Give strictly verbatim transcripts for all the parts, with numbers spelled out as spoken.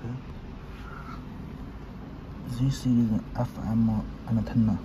Z series F M antenna.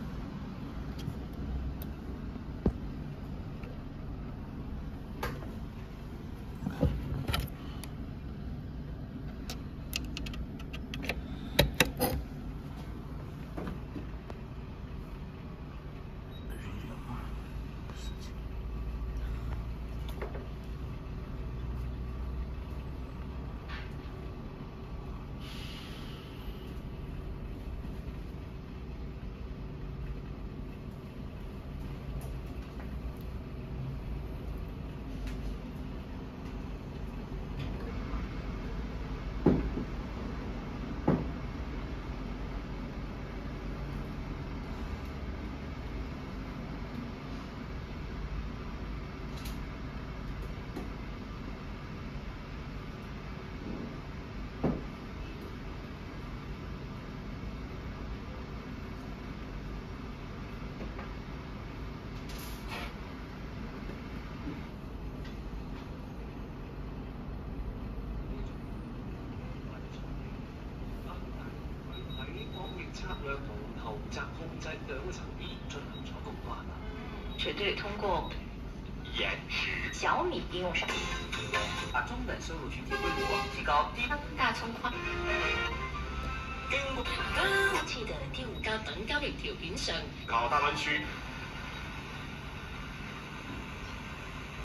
绝对通过延迟。 小米应用上， 把中等收入群体规模提高低。 大葱花。 經過期的第五高等交易條件上， 靠大灣區。